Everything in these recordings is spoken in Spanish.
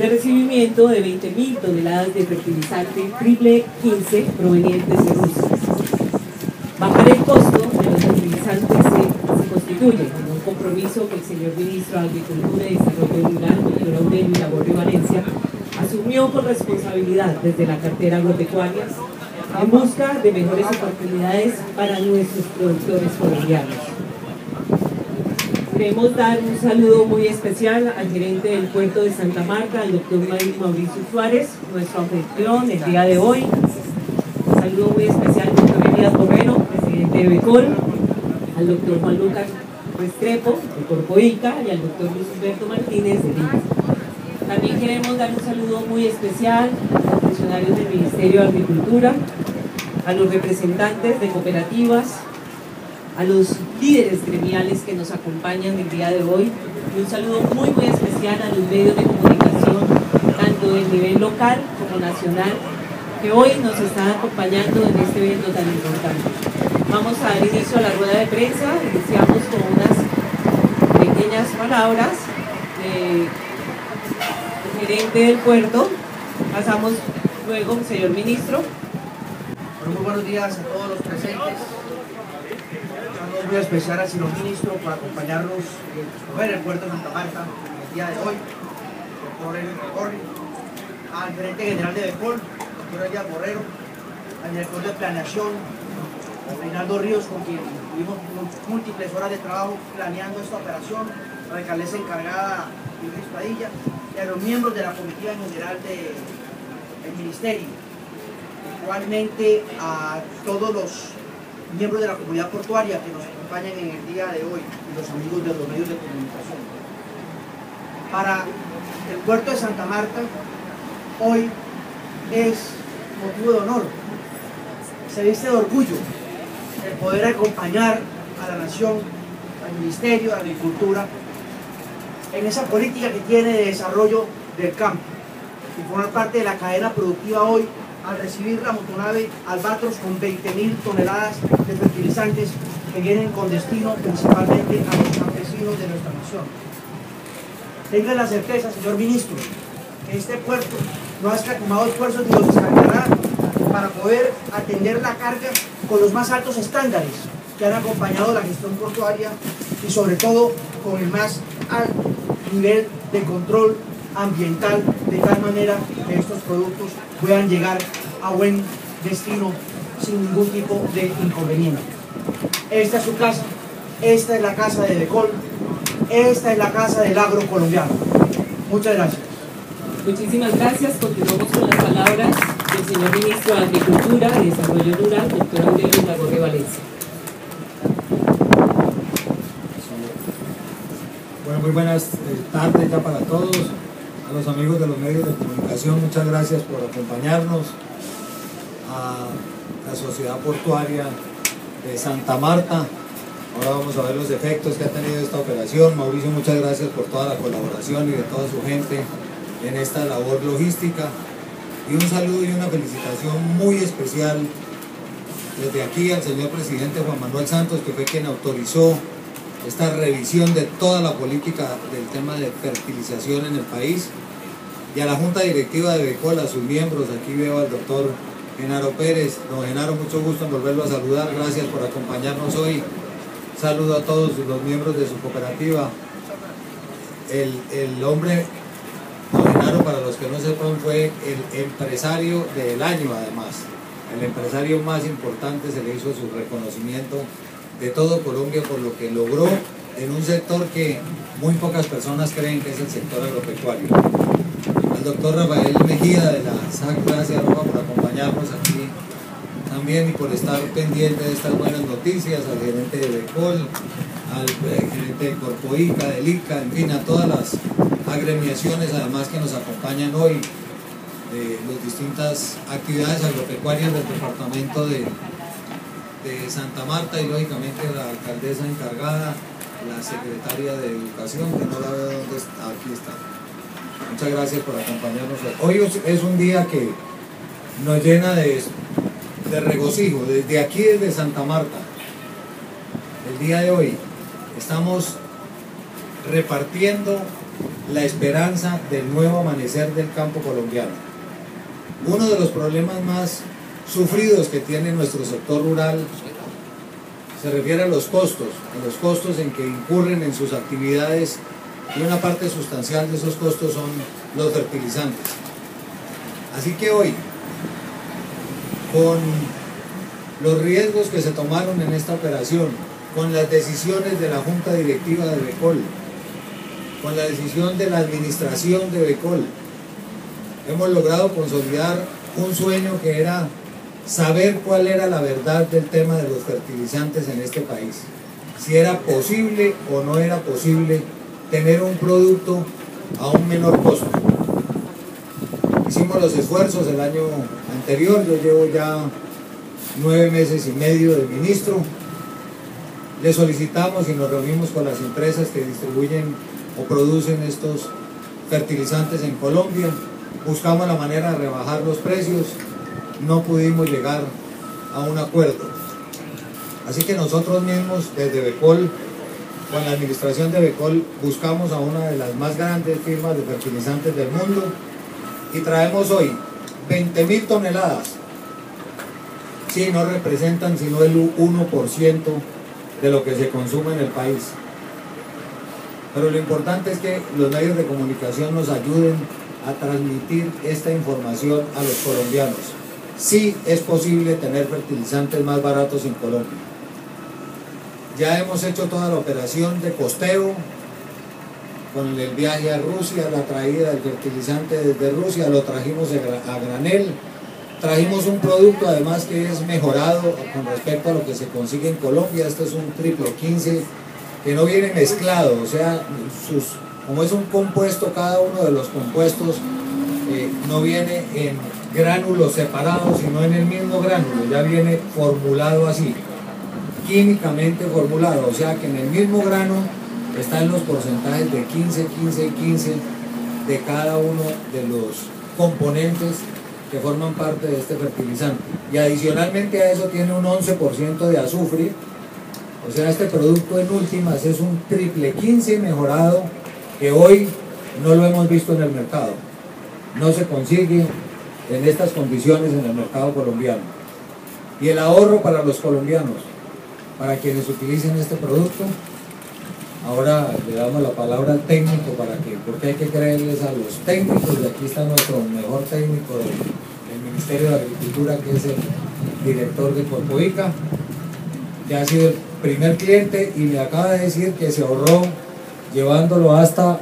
de recibimiento de 20.000 toneladas de fertilizante triple 15 provenientes de Rusia. Bajar el costo de los fertilizantes se constituye en un compromiso que el señor Ministro de Agricultura y Desarrollo Rural, doctor Aurelio Laborde Valencia, asumió con responsabilidad desde la cartera agropecuaria en busca de mejores oportunidades para nuestros productores colombianos. Queremos dar un saludo muy especial al gerente del puerto de Santa Marta, al doctor Mauricio Suárez, nuestro anfitrión el día de hoy. Un saludo muy especial al doctor Elías Borrero, presidente de Becol, al doctor Juan Lucas Restrepo, de Corpoica, y al doctor Luis Humberto Martínez, de LINA. También queremos dar un saludo muy especial a los funcionarios del Ministerio de Agricultura, a los representantes de cooperativas, a los líderes gremiales que nos acompañan el día de hoy, y un saludo muy especial a los medios de comunicación, tanto del nivel local como nacional, que hoy nos están acompañando en este evento tan importante. Vamos a dar inicio a la rueda de prensa. Iniciamos con unas pequeñas palabras del gerente del puerto. Pasamos luego, señor ministro. Muy buenos días a todos los presentes. Un muy especial al señor ministro por acompañarnos en el puerto de Santa Marta el día de hoy, doctor Elías Borrero, al gerente general de Becol, doctor Elías Borrero, al director de planeación, Reinaldo Ríos, con quien tuvimos múltiples horas de trabajo planeando esta operación, a la alcaldesa encargada, Luis Padilla, y a los miembros de la comitiva general del ministerio, igualmente a todos los miembros de la comunidad portuaria que nos acompañan en el día de hoy y los amigos de los medios de comunicación. Para el puerto de Santa Marta, hoy es motivo de honor, se viste de orgullo el poder acompañar a la nación, al Ministerio de Agricultura, en esa política que tiene de desarrollo del campo y formar parte de la cadena productiva hoy al recibir la motonave Albatros con 20.000 toneladas de fertilizantes que vienen con destino principalmente a los campesinos de nuestra nación. Tenga la certeza, señor ministro, que este puerto no ha escatimado esfuerzos ni los descargará para poder atender la carga con los más altos estándares que han acompañado la gestión portuaria y sobre todo con el más alto nivel de control ambiental, de tal manera que estos productos puedan llegar a buen destino sin ningún tipo de inconveniente. Esta es su casa, esta es la casa de Becol, esta es la casa del agro colombiano. Muchas gracias. Muchísimas gracias. Continuamos con las palabras del señor ministro de Agricultura y Desarrollo Rural, doctor Aurelio Laborde Valencia. Bueno, muy buenas tardes ya para todos. A los amigos de los medios de comunicación, muchas gracias por acompañarnos. A la Sociedad Portuaria de Santa Marta, ahora vamos a ver los efectos que ha tenido esta operación. Mauricio, muchas gracias por toda la colaboración y de toda su gente en esta labor logística. Y un saludo y una felicitación muy especial desde aquí al señor presidente Juan Manuel Santos, que fue quien autorizó esta revisión de toda la política del tema de fertilización en el país, y a la Junta Directiva de Becol, a sus miembros. Aquí veo al doctor Genaro Pérez. Don Genaro, mucho gusto en volverlo a saludar, gracias por acompañarnos hoy. Saludo a todos los miembros de su cooperativa. El hombre, don Genaro, para los que no sepan, fue el empresario del año, además. El empresario más importante, se le hizo su reconocimiento de todo Colombia por lo que logró en un sector que muy pocas personas creen que es el sector agropecuario. Al doctor Rafael Mejía de la SAC, gracias Rafa por acompañarnos aquí también y por estar pendiente de estas buenas noticias, al gerente de Becol, al gerente de Corpoica, del ICA, en fin, a todas las agremiaciones además que nos acompañan hoy, las distintas actividades agropecuarias del departamento de Santa Marta, y lógicamente la alcaldesa encargada, la secretaria de Educación, que no la veo dónde está, aquí está. Muchas gracias por acompañarnos hoy. Hoy es un día que nos llena de regocijo, desde aquí, desde Santa Marta. El día de hoy estamos repartiendo la esperanza del nuevo amanecer del campo colombiano. Uno de los problemas más sufridos que tiene nuestro sector rural se refiere a los costos en que incurren en sus actividades, y una parte sustancial de esos costos son los fertilizantes. Así que hoy, con los riesgos que se tomaron en esta operación, con las decisiones de la Junta Directiva de Becol, con la decisión de la administración de Becol, hemos logrado consolidar un sueño que era saber cuál era la verdad del tema de los fertilizantes en este país. Si era posible o no era posible tener un producto a un menor costo. Hicimos los esfuerzos el año anterior, yo llevo ya 9 meses y medio de ministro. Le solicitamos y nos reunimos con las empresas que distribuyen o producen estos fertilizantes en Colombia. Buscamos la manera de rebajar los precios, no pudimos llegar a un acuerdo. Así que nosotros mismos desde Becol, con la administración de Becol, buscamos a una de las más grandes firmas de fertilizantes del mundo y traemos hoy 20.000 toneladas. Sí, no representan sino el 1% de lo que se consume en el país. Pero lo importante es que los medios de comunicación nos ayuden a transmitir esta información a los colombianos. Sí es posible tener fertilizantes más baratos en Colombia. Ya hemos hecho toda la operación de costeo, con el viaje a Rusia, la traída del fertilizante desde Rusia, lo trajimos a granel. Trajimos un producto además que es mejorado con respecto a lo que se consigue en Colombia. Este es un triple 15 que no viene mezclado, o sea, como es un compuesto, cada uno de los compuestos no viene en gránulos separados, sino en el mismo gránulo, ya viene formulado así, químicamente formulado, o sea que en el mismo grano están los porcentajes de 15, 15 y 15 de cada uno de los componentes que forman parte de este fertilizante. Y adicionalmente a eso tiene un 11% de azufre, o sea, este producto en últimas es un triple 15 mejorado que hoy no lo hemos visto en el mercado. No se consigue en estas condiciones en el mercado colombiano. Y el ahorro para los colombianos, para quienes utilicen este producto, ahora le damos la palabra al técnico porque hay que creerles a los técnicos, y aquí está nuestro mejor técnico del Ministerio de Agricultura, que es el director de Corpoica, que ha sido el primer cliente y me acaba de decir que se ahorró llevándolo hasta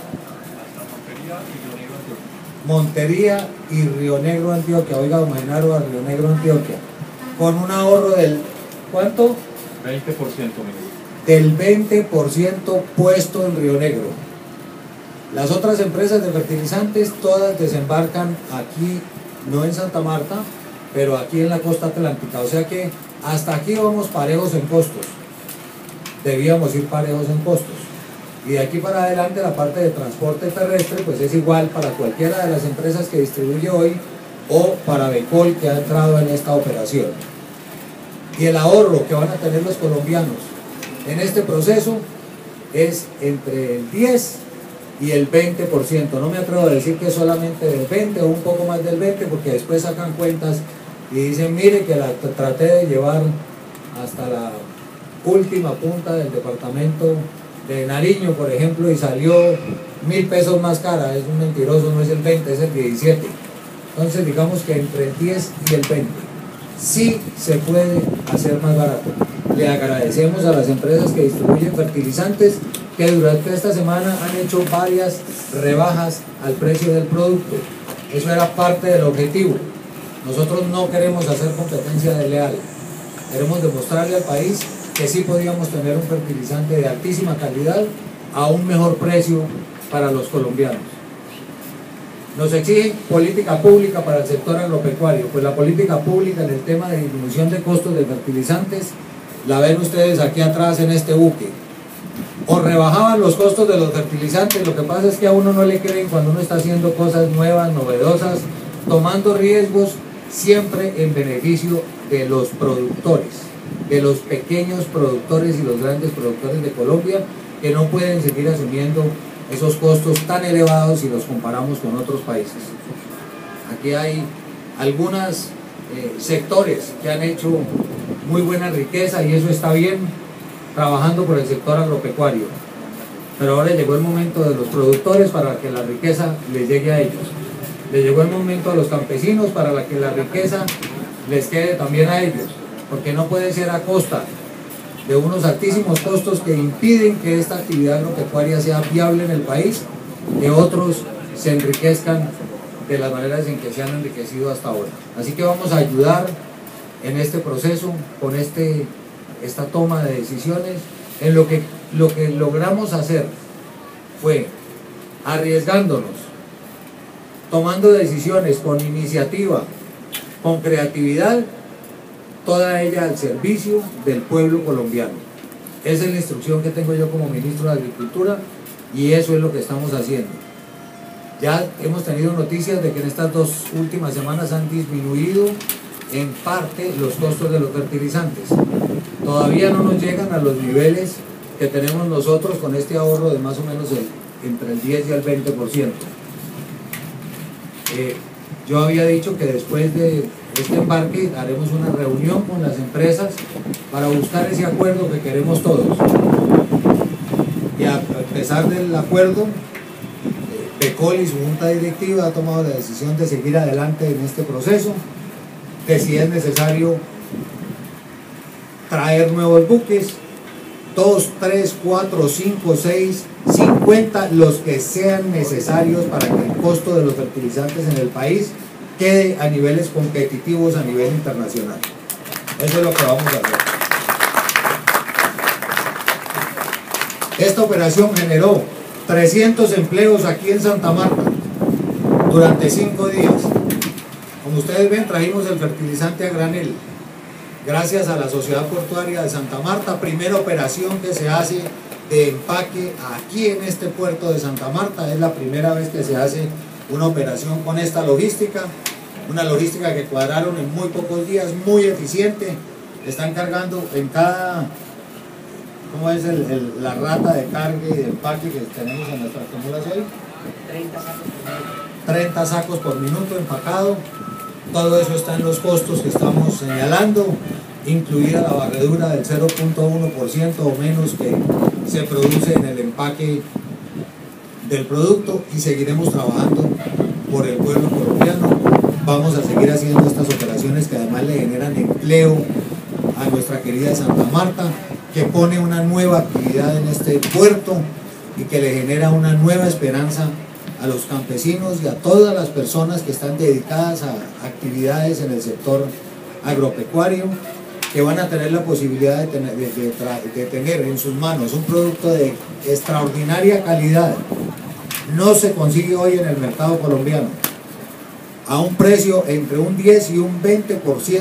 Montería y Río Negro, Antioquia. Oiga, don Genaro, a Río Negro, Antioquia, con un ahorro del ¿cuánto? 20%. Del 20% puesto en Río Negro. Las otras empresas de fertilizantes todas desembarcan aquí, no en Santa Marta, pero aquí en la costa atlántica, o sea que hasta aquí vamos parejos en costos, debíamos ir parejos en costos, y de aquí para adelante la parte de transporte terrestre pues es igual para cualquiera de las empresas que distribuye hoy o para Becol, que ha entrado en esta operación. Y el ahorro que van a tener los colombianos en este proceso es entre el 10 y el 20%. No me atrevo a decir que solamente del 20 o un poco más del 20, porque después sacan cuentas y dicen, mire que la traté de llevar hasta la última punta del departamento de Nariño, por ejemplo, y salió 1.000 pesos más cara. Es un mentiroso, no es el 20, es el 17. Entonces digamos que entre el 10 y el 20 sí se puede hacer más barato. Le agradecemos a las empresas que distribuyen fertilizantes que durante esta semana han hecho varias rebajas al precio del producto. Eso era parte del objetivo. Nosotros no queremos hacer competencia desleal. Queremos demostrarle al país que sí podíamos tener un fertilizante de altísima calidad a un mejor precio para los colombianos. Nos exigen política pública para el sector agropecuario. Pues la política pública en el tema de disminución de costos de fertilizantes la ven ustedes aquí atrás en este buque. O rebajaban los costos de los fertilizantes. Lo que pasa es que a uno no le creen cuando uno está haciendo cosas nuevas, novedosas, tomando riesgos siempre en beneficio de los productores, de los pequeños productores y los grandes productores de Colombia, que no pueden seguir asumiendo esos costos tan elevados si los comparamos con otros países. Aquí hay algunos sectores que han hecho muy buena riqueza y eso está bien, trabajando por el sector agropecuario. Pero ahora llegó el momento de los productores para que la riqueza les llegue a ellos. Le llegó el momento a los campesinos para que la riqueza les quede también a ellos, porque no puede ser a costa de unos altísimos costos que impiden que esta actividad agropecuaria sea viable en el país, que otros se enriquezcan de las maneras en que se han enriquecido hasta ahora. Así que vamos a ayudar en este proceso, con esta toma de decisiones. En lo que logramos hacer fue arriesgándonos, tomando decisiones con iniciativa, con creatividad, toda ella al servicio del pueblo colombiano. Esa es la instrucción que tengo yo como ministro de Agricultura y eso es lo que estamos haciendo. Ya hemos tenido noticias de que en estas 2 últimas semanas han disminuido en parte los costos de los fertilizantes. Todavía no nos llegan a los niveles que tenemos nosotros con este ahorro de más o menos entre el 10 y el 20%. Yo había dicho que después de este embarque haremos una reunión con las empresas para buscar ese acuerdo que queremos todos. Y a pesar del acuerdo, PECOL y su junta directiva ha tomado la decisión de seguir adelante en este proceso, que si es necesario traer nuevos buques, 2, 3, 4, 5, 6, 50, los que sean necesarios para que el costo de los fertilizantes en el país quede a niveles competitivos a nivel internacional. Eso es lo que vamos a hacer. Esta operación generó 300 empleos aquí en Santa Marta durante 5 días. Como ustedes ven, trajimos el fertilizante a granel. Gracias a la Sociedad Portuaria de Santa Marta, primera operación que se hace de empaque aquí en este puerto de Santa Marta. Es la primera vez que se hace una operación con esta logística, una logística que cuadraron en muy pocos días, muy eficiente. Están cargando en cada, ¿cómo es la rata de carga y de empaque que tenemos en nuestras acumulas hoy? 30 sacos por minuto empacado. Todo eso está en los costos que estamos señalando, incluida la barredura del 0.1% o menos que se produce en el empaque del producto, y seguiremos trabajando por el pueblo colombiano. Vamos a seguir haciendo estas operaciones que además le generan empleo a nuestra querida Santa Marta, que pone una nueva actividad en este puerto y que le genera una nueva esperanza a los campesinos y a todas las personas que están dedicadas a actividades en el sector agropecuario, que van a tener la posibilidad de tener en sus manos un producto de extraordinaria calidad. No se consigue hoy en el mercado colombiano, a un precio entre un 10 y un 20%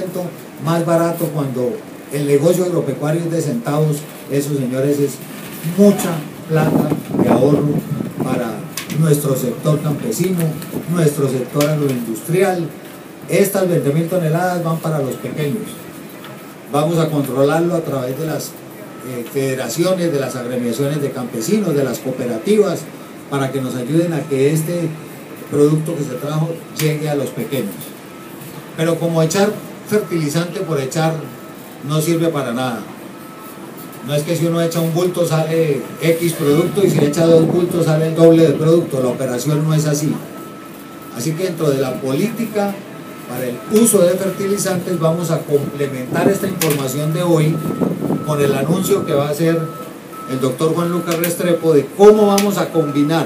más barato, cuando el negocio agropecuario es de centavos. Eso, señores, es mucha plata de ahorro para nuestro sector campesino, nuestro sector agroindustrial. Estas 20.000 toneladas van para los pequeños. Vamos a controlarlo a través de las federaciones, de las agremiaciones de campesinos, de las cooperativas, para que nos ayuden a que este producto que se trajo llegue a los pequeños. Pero como echar fertilizante por echar no sirve para nada. No es que si uno echa un bulto sale X producto y si echa 2 bultos sale el doble del producto. La operación no es así. Así que dentro de la política para el uso de fertilizantes vamos a complementar esta información de hoy con el anuncio que va a hacer el doctor Juan Lucas Restrepo de cómo vamos a combinar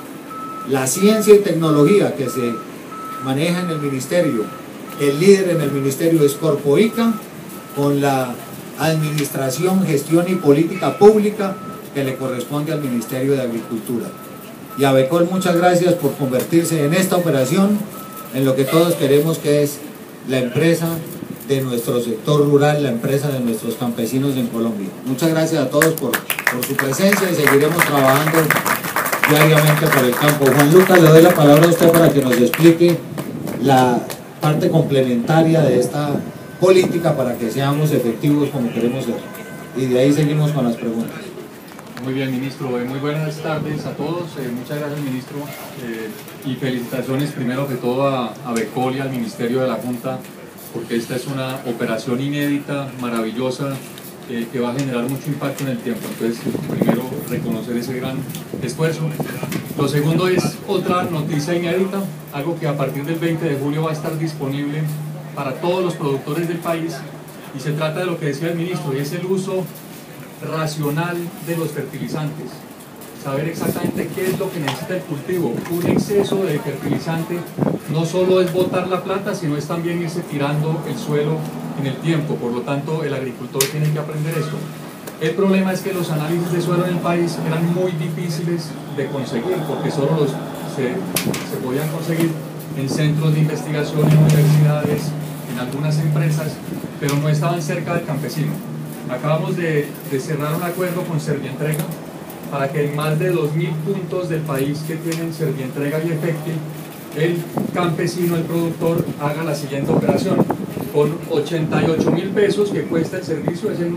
la ciencia y tecnología que se maneja en el ministerio. El líder en el ministerio es Corpoica, con la administración, gestión y política pública que le corresponde al Ministerio de Agricultura. Y a Becol, muchas gracias por convertirse en esta operación en lo que todos queremos, que es la empresa de nuestro sector rural, la empresa de nuestros campesinos en Colombia. Muchas gracias a todos por su presencia y seguiremos trabajando diariamente por el campo. Juan Lucas, le doy la palabra a usted para que nos explique la parte complementaria de esta política para que seamos efectivos como queremos ser. Y de ahí seguimos con las preguntas. Muy bien, ministro. Muy buenas tardes a todos. Muchas gracias, ministro. Y felicitaciones primero que todo a Becol y al Ministerio de la Junta, porque esta es una operación inédita, maravillosa, que va a generar mucho impacto en el tiempo. Entonces, primero, reconocer ese gran esfuerzo. Lo segundo es otra noticia inédita, algo que a partir del 20 de julio va a estar disponible para todos los productores del país, y se trata de lo que decía el ministro, y es el uso racional de los fertilizantes. Saber exactamente qué es lo que necesita el cultivo. Un exceso de fertilizante no solo es botar la plata, sino es también irse tirando el suelo en el tiempo. Por lo tanto, el agricultor tiene que aprender esto. El problema es que los análisis de suelo en el país eran muy difíciles de conseguir, porque solo se podían conseguir en centros de investigación, en universidades, en algunas empresas, pero no estaban cerca del campesino. Acabamos de cerrar un acuerdo con Servientrega para que en más de 2.000 puntos del país que tienen Servientrega y Efecti, el campesino, el productor, haga la siguiente operación. Con 88.000 pesos que cuesta el servicio, es el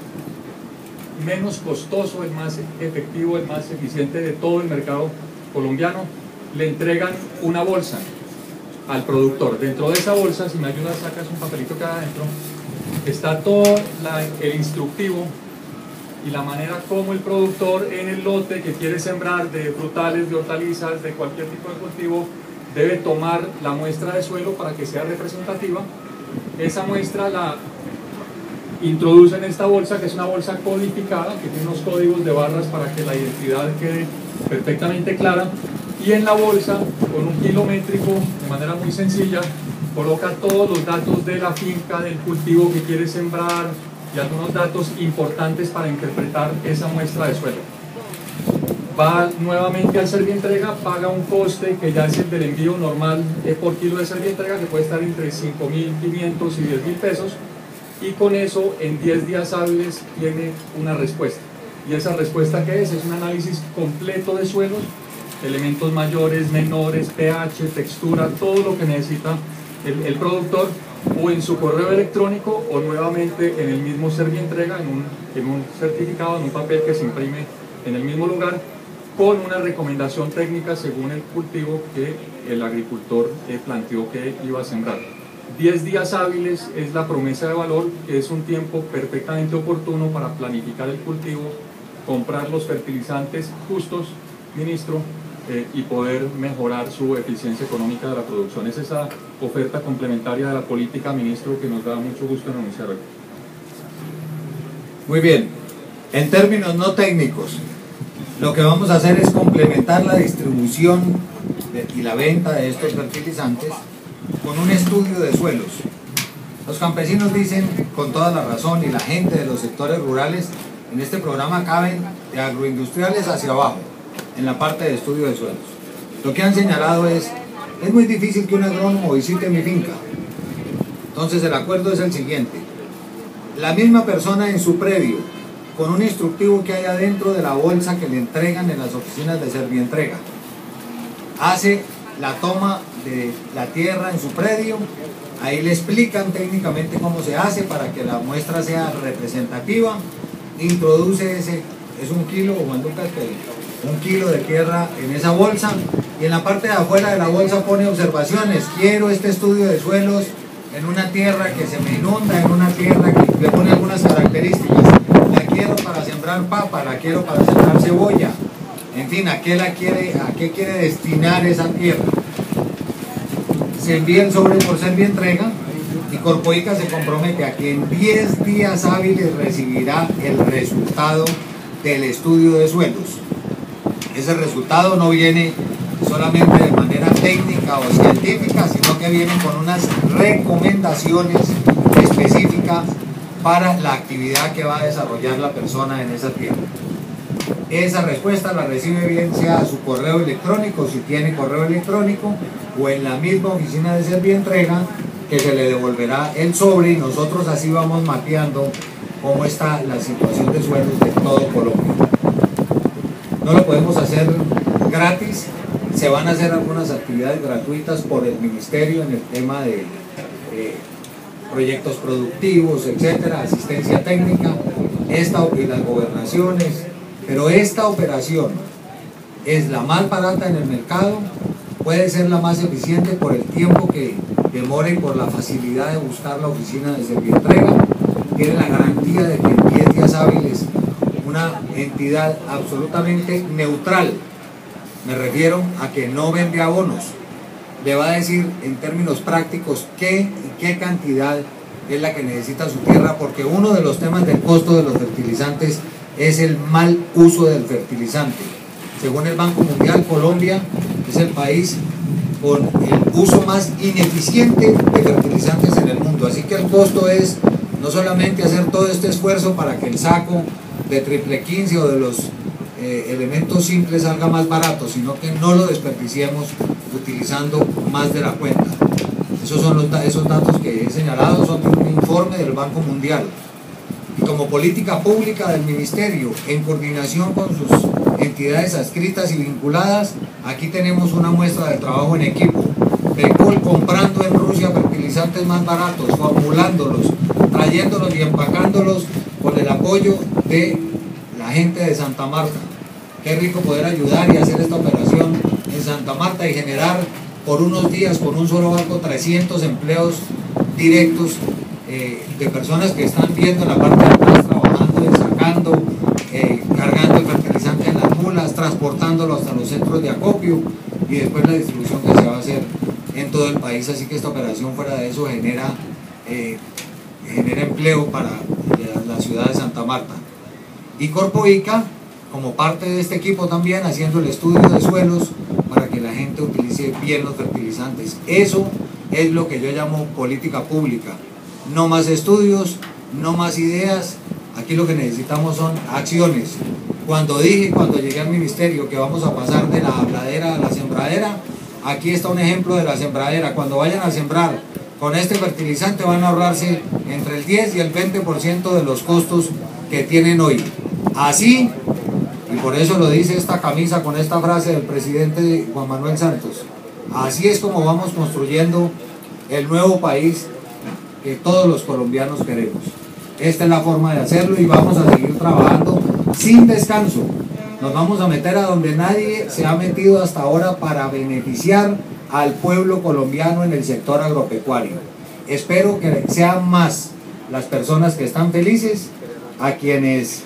menos costoso, el más efectivo, el más eficiente de todo el mercado colombiano. Le entregan una bolsa al productor. Dentro de esa bolsa, si me ayudas, sacas un papelito que hay adentro, está todo el instructivo y la manera como el productor en el lote que quiere sembrar de frutales, de hortalizas, de cualquier tipo de cultivo, debe tomar la muestra de suelo para que sea representativa. Esa muestra la introduce en esta bolsa, que es una bolsa codificada, que tiene unos códigos de barras para que la identidad quede perfectamente clara, y en la bolsa, con un kilométrico, de manera muy sencilla, coloca todos los datos de la finca, del cultivo que quiere sembrar y algunos datos importantes para interpretar esa muestra de suelo. Va nuevamente al Servientrega, paga un coste que ya es el del envío normal por kilo de Servientrega, que puede estar entre 5.500 y 10.000 pesos, y con eso en 10 días hábiles tiene una respuesta. ¿Y esa respuesta qué es? Es un análisis completo de suelos, elementos mayores, menores, pH, textura, todo lo que necesita el productor, o en su correo electrónico o nuevamente en el mismo Servientrega, en un certificado, en un papel que se imprime en el mismo lugar, con una recomendación técnica según el cultivo que el agricultor planteó que iba a sembrar. 10 días hábiles es la promesa de valor, que es un tiempo perfectamente oportuno para planificar el cultivo, comprar los fertilizantes justos, ministro, y poder mejorar su eficiencia económica de la producción. Es esa oferta complementaria de la política, ministro, que nos da mucho gusto en anunciar hoy. Muy bien, en términos no técnicos, lo que vamos a hacer es complementar la distribución y la venta de estos fertilizantes con un estudio de suelos. Los campesinos dicen con toda la razón, y la gente de los sectores rurales, en este programa caben de agroindustriales hacia abajo, en la parte de estudio de suelos. Lo que han señalado es muy difícil que un agrónomo visite mi finca. Entonces el acuerdo es el siguiente: la misma persona en su predio, con un instructivo que hay adentro de la bolsa que le entregan en las oficinas de Servientrega, hace la toma de la tierra en su predio. Ahí le explican técnicamente cómo se hace para que la muestra sea representativa. Introduce es 1 kilo, o Juan-Lucas, 1 kilo de tierra en esa bolsa, y en la parte de afuera de la bolsa pone observaciones: quiero este estudio de suelos en una tierra que se me inunda, en una tierra que le pone algunas características, la quiero para sembrar papa, la quiero para sembrar cebolla, en fin, a qué quiere destinar esa tierra. Se envía el sobre por Servientrega, y Corpoica se compromete a que en 10 días hábiles recibirá el resultado del estudio de suelos. Ese resultado no viene solamente de manera técnica o científica, sino que viene con unas recomendaciones específicas para la actividad que va a desarrollar la persona en esa tierra. Esa respuesta la recibe bien sea a su correo electrónico, si tiene correo electrónico, o en la misma oficina de Servientrega, que se le devolverá el sobre, y nosotros así vamos mapeando cómo está la situación de suelos de todo Colombia. No lo podemos hacer gratis, se van a hacer algunas actividades gratuitas por el ministerio en el tema de proyectos productivos, etcétera, asistencia técnica, esta y las gobernaciones, Pero esta operación es la más barata en el mercado, puede ser la más eficiente por el tiempo que demora y por la facilidad de buscar la oficina de Servientrega. Tiene la garantía de que en 10 días hábiles una entidad absolutamente neutral, me refiero a que no vende abonos, le va a decir en términos prácticos qué cantidad es la que necesita su tierra, porque uno de los temas del costo de los fertilizantes es el mal uso del fertilizante. Según el Banco Mundial, Colombia es el país con el uso más ineficiente de fertilizantes en el mundo, así que el costo es no solamente hacer todo este esfuerzo para que el saco de triple 15 o de los elementos simples salga más barato, sino que no lo desperdiciemos utilizando más de la cuenta. Esos datos que he señalado son de un informe del Banco Mundial. Y como política pública del Ministerio, en coordinación con sus entidades adscritas y vinculadas, aquí tenemos una muestra de trabajo en equipo. Becol comprando en Rusia fertilizantes más baratos, formulándolos, trayéndolos y empacándolos con el apoyo de la gente de Santa Marta. Qué rico poder ayudar y hacer esta operación en Santa Marta y generar por unos días con un solo barco 300 empleos directos de personas que están viendo en la parte de atrás, trabajando, sacando, cargando el fertilizante en las mulas, transportándolo hasta los centros de acopio y después la distribución que se va a hacer en todo el país. Así que esta operación, fuera de eso, genera empleo para la ciudad de Santa Marta. Y Corpo ICA, como parte de este equipo también, haciendo el estudio de suelos para que la gente utilice bien los fertilizantes. Eso es lo que yo llamo política pública. No más estudios, no más ideas, aquí lo que necesitamos son acciones. Cuando llegué al ministerio que vamos a pasar de la habladera a la sembradera, aquí está un ejemplo de la sembradera. Cuando vayan a sembrar con este fertilizante van a ahorrarse entre el 10 y el 20% de los costos que tienen hoy. Así, y por eso lo dice esta camisa con esta frase del presidente Juan Manuel Santos, así es como vamos construyendo el nuevo país que todos los colombianos queremos. Esta es la forma de hacerlo y vamos a seguir trabajando sin descanso. Nos vamos a meter a donde nadie se ha metido hasta ahora para beneficiar al pueblo colombiano en el sector agropecuario. Espero que sean más las personas que están felices, a quienes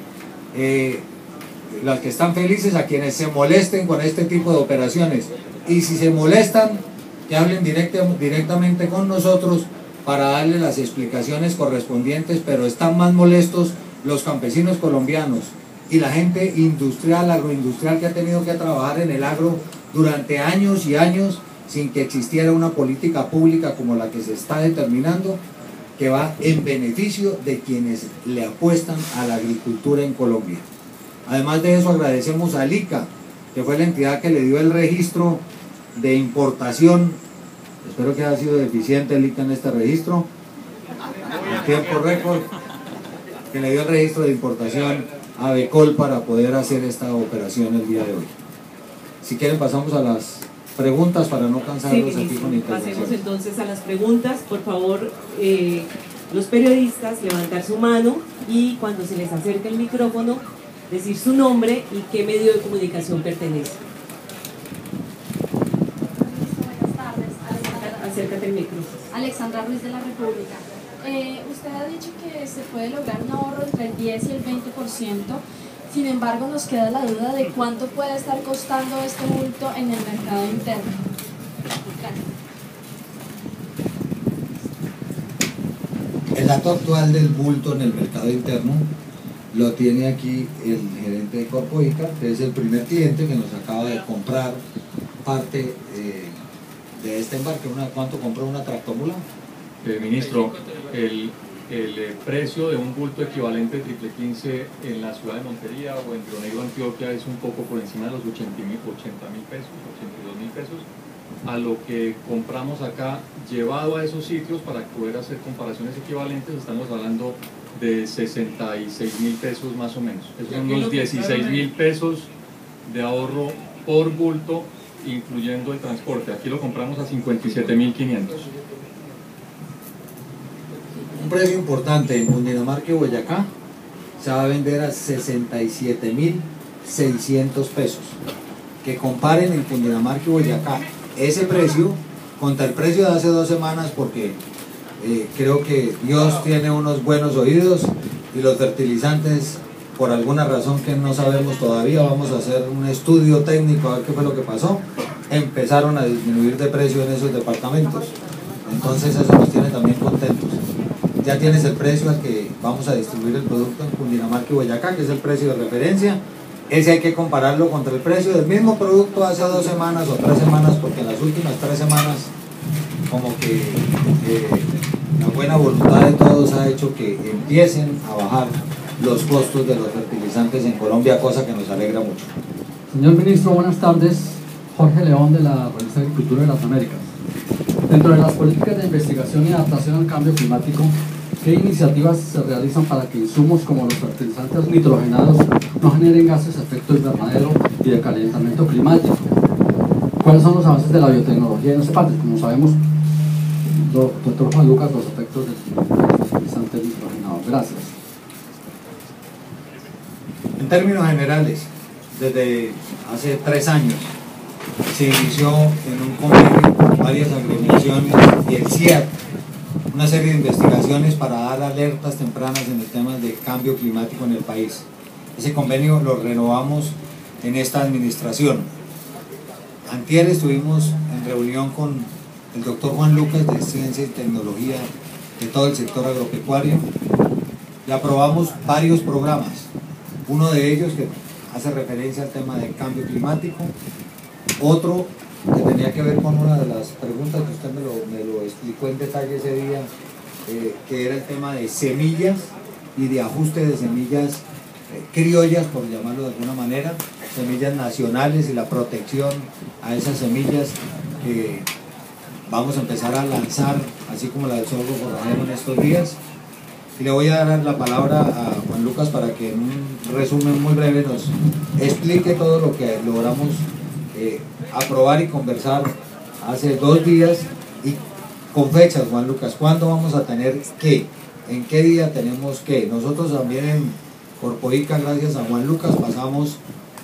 se molesten con este tipo de operaciones, y si se molestan, que hablen directamente con nosotros para darles las explicaciones correspondientes. Pero están más molestos los campesinos colombianos y la gente industrial, agroindustrial, que ha tenido que trabajar en el agro durante años y años sin que existiera una política pública como la que se está determinando, que va en beneficio de quienes le apuestan a la agricultura en Colombia. Además de eso, agradecemos a ICA, que fue la entidad que le dio el registro de importación. Espero que haya sido eficiente el ICA en este registro, en tiempo récord, que le dio el registro de importación a Becol para poder hacer esta operación el día de hoy. Si quieren pasamos a las preguntas para no cansarlos aquí con intervención. Pasemos entonces a las preguntas. Por favor, los periodistas levantar su mano y cuando se les acerque el micrófono decir su nombre y qué medio de comunicación pertenece. Buenas tardes. Acércate el micrófono. Alexandra Ruiz de la República. Usted ha dicho que se puede lograr un ahorro entre el 10 y el 20%. Sin embargo, nos queda la duda de cuánto puede estar costando este bulto en el mercado interno. Gracias. El dato actual del bulto en el mercado interno lo tiene aquí el gerente de Corpo ICA, que es el primer cliente que nos acaba de comprar parte de este embarque. ¿Cuánto compró una tractomula? Ministro, el precio de un bulto equivalente triple 15 en la ciudad de Montería o en Río Negro, Antioquia, es un poco por encima de los 80.000 pesos, 82.000 pesos, a lo que compramos acá. Llevado a esos sitios para poder hacer comparaciones equivalentes, estamos hablando de 66.000 pesos más o menos. Esos son unos 16.000 pesos de ahorro por bulto, incluyendo el transporte. Aquí lo compramos a 57.500. Un precio importante en Cundinamarca y Boyacá se va a vender a 67.600 pesos. Que comparen en Cundinamarca y Boyacá ese precio contra el precio de hace 2 semanas, porque creo que Dios tiene unos buenos oídos y los fertilizantes, por alguna razón que no sabemos todavía, vamos a hacer un estudio técnico a ver qué fue lo que pasó, empezaron a disminuir de precio en esos departamentos. Entonces eso nos tiene también contentos. Ya tienes el precio al que vamos a distribuir el producto en Cundinamarca y Boyacá, que es el precio de referencia. Ese hay que compararlo contra el precio del mismo producto hace 2 semanas o 3 semanas, porque en las últimas 3 semanas como que la buena voluntad de todos ha hecho que empiecen a bajar los costos de los fertilizantes en Colombia, cosa que nos alegra mucho. Señor Ministro, buenas tardes. Jorge León, de la revista Agricultura de las Américas. Dentro de las políticas de investigación y adaptación al cambio climático, ¿qué iniciativas se realizan para que insumos como los fertilizantes nitrogenados no generen gases de efecto invernadero y de calentamiento climático? ¿Cuáles son los avances de la biotecnología en esta parte? Como sabemos, doctor Juan Lucas, los efectos del fertilizante nitrogenado. Gracias. En términos generales, desde hace 3 años se inició en un convenio con varias agremiaciones y el CIAT una serie de investigaciones para dar alertas tempranas en el tema de cambio climático en el país. Ese convenio lo renovamos en esta administración. Antier estuvimos en reunión con el doctor Juan Lucas de Ciencia y Tecnología de todo el sector agropecuario y aprobamos varios programas. Uno de ellos que hace referencia al tema del cambio climático, otro que tenía que ver con una de las preguntas que usted me lo explicó en detalle ese día, que era el tema de semillas y de ajuste de semillas criollas, por llamarlo de alguna manera, semillas nacionales y la protección a esas semillas que vamos a empezar a lanzar, así como la del sorgo forrajero en estos días. Y le voy a dar la palabra a Juan Lucas para que en un resumen muy breve nos explique todo lo que logramos aprobar y conversar hace 2 días y con fechas. Juan Lucas, ¿cuándo vamos a tener qué? ¿En qué día tenemos qué? Nosotros también en Corpoica, gracias a Juan Lucas, pasamos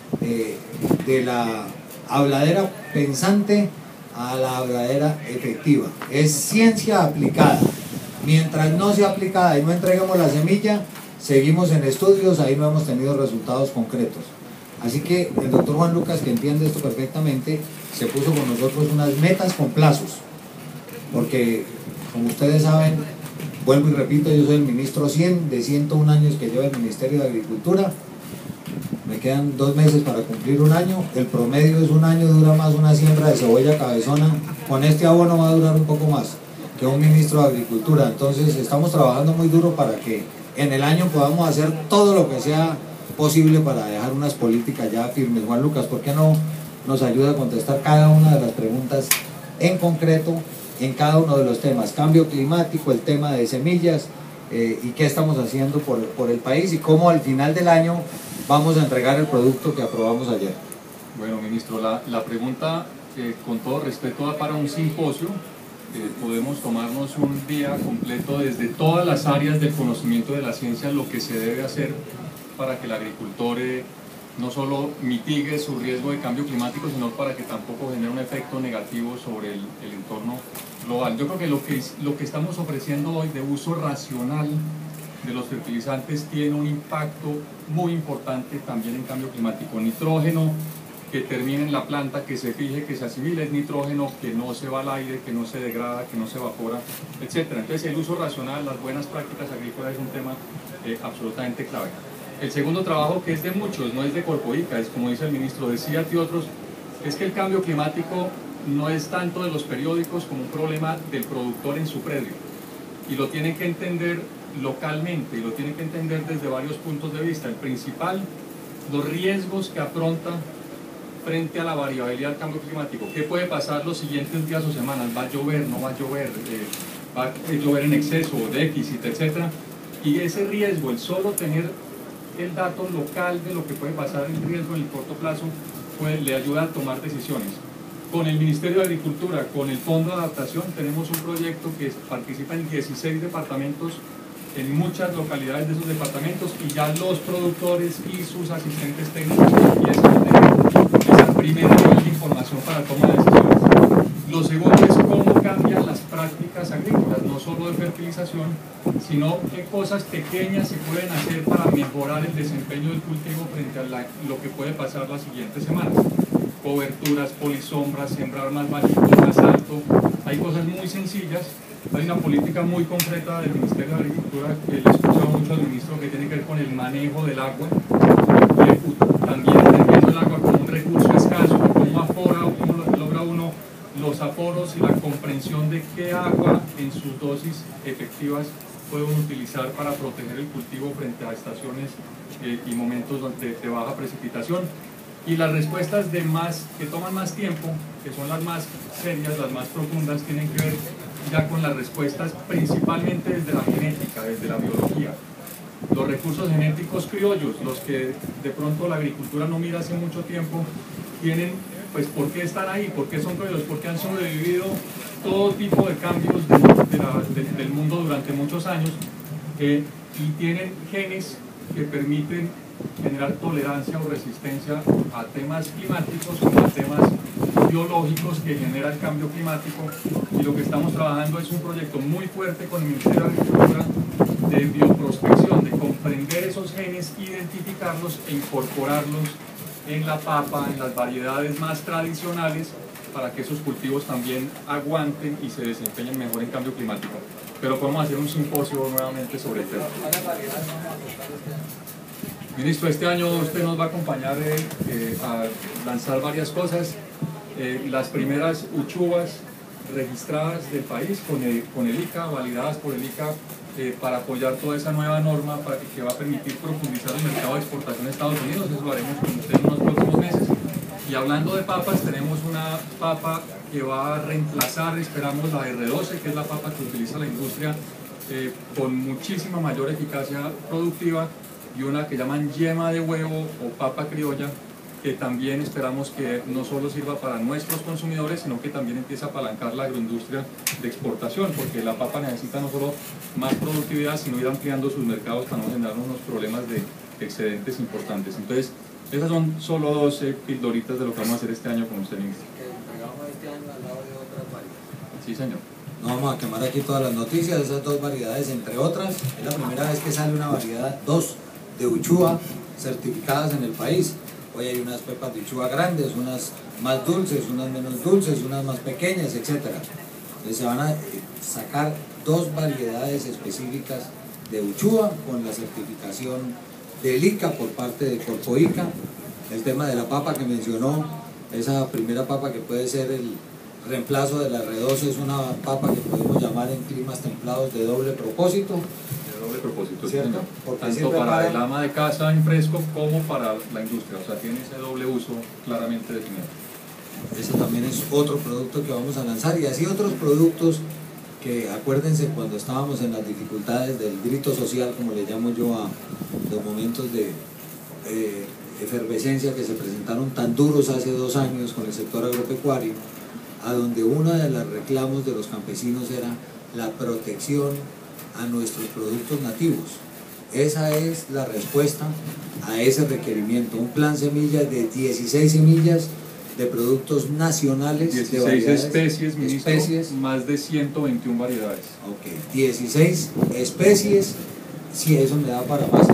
de la habladera pensante a la habladera efectiva. Es ciencia aplicada. Mientras no sea aplicada y no entreguemos la semilla, seguimos en estudios, ahí no hemos tenido resultados concretos. Así que el doctor Juan Lucas, que entiende esto perfectamente, se puso con nosotros unas metas con plazos, porque como ustedes saben, vuelvo y repito, yo soy el ministro 100 de 101 años que lleva el Ministerio de Agricultura. Me quedan 2 meses para cumplir 1 año, el promedio es 1 año, dura más una siembra de cebolla cabezona, con este abono va a durar un poco más que un ministro de Agricultura. Entonces estamos trabajando muy duro para que en el año podamos hacer todo lo que sea posible para dejar unas políticas ya firmes. Juan Lucas, ¿por qué no nos ayuda a contestar cada una de las preguntas en concreto en cada uno de los temas? Cambio climático, el tema de semillas y qué estamos haciendo por el país y cómo al final del año vamos a entregar el producto que aprobamos ayer. Bueno, ministro, la pregunta, con todo respeto, va para un simposio. Podemos tomarnos un día completo desde todas las áreas del conocimiento de la ciencia, lo que se debe hacer para que el agricultor no solo mitigue su riesgo de cambio climático, sino para que tampoco genere un efecto negativo sobre el entorno global. Yo creo que lo que estamos ofreciendo hoy de uso racional de los fertilizantes tiene un impacto muy importante también en cambio climático. Nitrógeno que termine en la planta, que se fije, que se asimile, es nitrógeno que no se va al aire, que no se degrada, que no se evapora, etc. Entonces el uso racional, las buenas prácticas agrícolas es un tema absolutamente clave. El segundo trabajo, que es de muchos, no es de Corpoica, es como dice el ministro, de CIAT y otros, es que el cambio climático no es tanto de los periódicos como un problema del productor en su predio. Y lo tienen que entender localmente, y lo tienen que entender desde varios puntos de vista. El principal, los riesgos que afronta frente a la variabilidad del cambio climático. ¿Qué puede pasar los siguientes días o semanas? ¿Va a llover? ¿No va a llover? ¿Va a llover en exceso, déficit, etcétera? Y ese riesgo, el solo tener el dato local de lo que puede pasar en riesgo en el corto plazo, pues le ayuda a tomar decisiones. Con el Ministerio de Agricultura, con el Fondo de Adaptación, tenemos un proyecto que participa en 16 departamentos en muchas localidades de esos departamentos, y ya los productores y sus asistentes técnicos empiezan a tener esa primera nivel de información para toma de decisiones. Lo segundo es cómo cambian las prácticas agrícolas, no solo de fertilización, sino qué cosas pequeñas se pueden hacer para mejorar el desempeño del cultivo frente a lo que puede pasar las siguientes semanas. Coberturas, polisombras, sembrar más bajito, más alto. Hay cosas muy sencillas. Hay una política muy concreta del Ministerio de Agricultura, que le he escuchado mucho al ministro, que tiene que ver con el manejo del agua, y también entendiendo el agua como un recurso escaso, cómo logra uno los aforos y la comprensión de qué agua en sus dosis efectivas puede uno utilizar para proteger el cultivo frente a estaciones y momentos de baja precipitación. Y las respuestas que toman más tiempo, que son las más serias, las más profundas, tienen que ver ya con las respuestas principalmente desde la genética, desde la biología. Los recursos genéticos criollos, los que de pronto la agricultura no mira hace mucho tiempo, tienen, pues, ¿por qué están ahí? ¿Por qué son criollos? Porque han sobrevivido todo tipo de cambios del mundo durante muchos años, y tienen genes que permiten generar tolerancia o resistencia a temas climáticos como a temas biológicos que genera el cambio climático. Y lo que estamos trabajando es un proyecto muy fuerte con el Ministerio de Agricultura de bioprospección, de comprender esos genes, identificarlos e incorporarlos en la papa, en las variedades más tradicionales, para que esos cultivos también aguanten y se desempeñen mejor en cambio climático. Pero podemos hacer un simposio nuevamente sobre el tema. Ministro, este año usted nos va a acompañar a lanzar varias cosas. Las primeras uchuvas registradas del país con el ICA, validadas por el ICA, para apoyar toda esa nueva norma que va a permitir profundizar el mercado de exportación de Estados Unidos. Eso lo haremos con usted en unos próximos meses. Y hablando de papas, tenemos una papa que va a reemplazar, esperamos, la R12, que es la papa que utiliza la industria, con muchísima mayor eficacia productiva, y una que llaman yema de huevo o papa criolla, que también esperamos que no solo sirva para nuestros consumidores, sino que también empiece a apalancar la agroindustria de exportación, porque la papa necesita no solo más productividad, sino ir ampliando sus mercados para no generar unos problemas de excedentes importantes. Entonces, esas son solo 12 pildoritas de lo que vamos a hacer este año con usted, ministro. ¿Entregamos este año al lado de otras variedades? Sí, señor. No vamos a quemar aquí todas las noticias. Esas dos variedades, entre otras, es la primera vez que sale una variedad, dos, de Uchua certificadas en el país. Hoy hay unas pepas de Uchua grandes, unas más dulces, unas menos dulces, unas más pequeñas, etc. Entonces se van a sacar dos variedades específicas de Uchua con la certificación del ICA por parte de Corpo ICA. El tema de la papa que mencionó, esa primera papa que puede ser el reemplazo de la R12, es una papa que podemos llamar en climas templados de doble propósito. Doble propósito, ¿cierto? Tanto para el ama de casa en fresco como para la industria, o sea, tiene ese doble uso claramente definido. Ese también es otro producto que vamos a lanzar, y así otros productos que, acuérdense, cuando estábamos en las dificultades del grito social, como le llamo yo a los momentos de efervescencia que se presentaron tan duros hace 2 años con el sector agropecuario, a donde uno de los reclamos de los campesinos era la protección a nuestros productos nativos. Esa es la respuesta a ese requerimiento, un plan semillas de 16 semillas de productos nacionales, 16 especies, ministro, más de 121 variedades. Ok, 16 especies, sí, eso me da para más,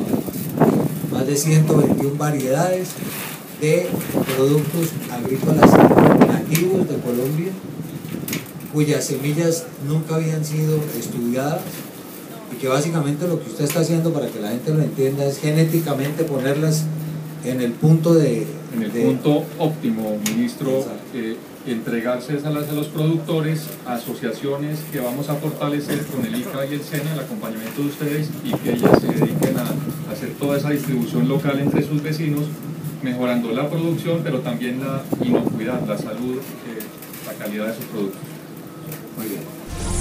más de 121 variedades de productos agrícolas nativos de Colombia, cuyas semillas nunca habían sido estudiadas, y que básicamente lo que usted está haciendo, para que la gente lo entienda, es genéticamente ponerlas en el punto punto óptimo, ministro, entregarse a los productores, asociaciones que vamos a fortalecer con el ICA y el SENA, el acompañamiento de ustedes, y que ellas se dediquen a hacer toda esa distribución local entre sus vecinos, mejorando la producción, pero también la inocuidad, la salud, la calidad de sus productos. Muy bien.